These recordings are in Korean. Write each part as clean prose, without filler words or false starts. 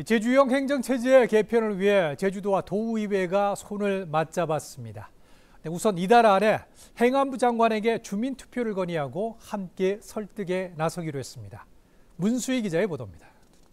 제주형 행정체제 개편을 위해 제주도와 도의회가 손을 맞잡았습니다. 우선 이달 안에 행안부 장관에게 주민투표를 건의하고 함께 설득에 나서기로 했습니다. 문수희 기자의 보도입니다.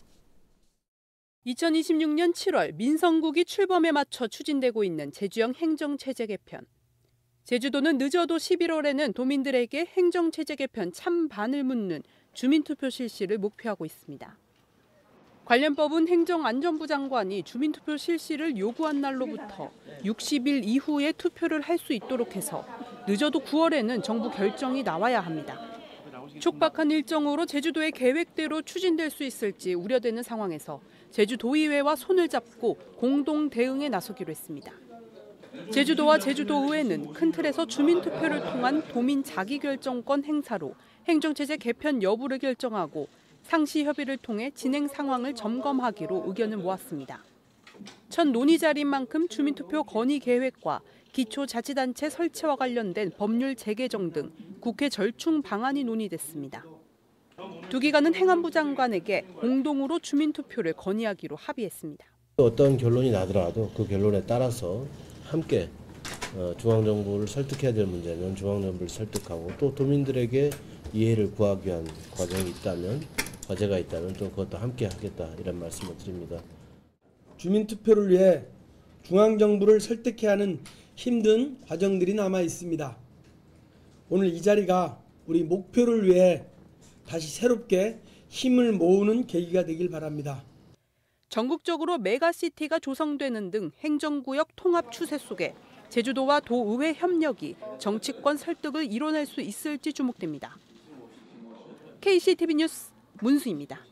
2026년 7월 민선국이 출범에 맞춰 추진되고 있는 제주형 행정체제 개편. 제주도는 늦어도 11월에는 도민들에게 행정체제 개편 찬반을 묻는 주민투표 실시를 목표하고 있습니다. 관련법은 행정안전부 장관이 주민투표 실시를 요구한 날로부터 60일 이후에 투표를 할 수 있도록 해서 늦어도 9월에는 정부 결정이 나와야 합니다. 촉박한 일정으로 제주도의 계획대로 추진될 수 있을지 우려되는 상황에서 제주도의회와 손을 잡고 공동 대응에 나서기로 했습니다. 제주도와 제주도의회는 큰 틀에서 주민투표를 통한 도민 자기결정권 행사로 행정체제 개편 여부를 결정하고 상시 협의를 통해 진행 상황을 점검하기로 의견을 모았습니다. 첫 논의 자리인 만큼 주민투표 건의 계획과 기초자치단체 설치와 관련된 법률 재개정 등 국회 절충 방안이 논의됐습니다. 두 기관은 행안부 장관에게 공동으로 주민투표를 건의하기로 합의했습니다. 어떤 결론이 나더라도 그 결론에 따라서 함께 중앙정부를 설득해야 될 문제는 중앙정부를 설득하고 또 도민들에게 이해를 구하기 위한 과제가 있다면 또 그것도 함께 하겠다 이런 말씀을 드립니다. 주민투표를 위해 중앙정부를 설득해야 하는 힘든 과정들이 남아 있습니다. 오늘 이 자리가 우리 목표를 위해 다시 새롭게 힘을 모으는 계기가 되길 바랍니다. 전국적으로 메가시티가 조성되는 등 행정구역 통합 추세 속에 제주도와 도의회 협력이 정치권 설득을 이뤄낼 수 있을지 주목됩니다. KCTV 뉴스 문수희입니다.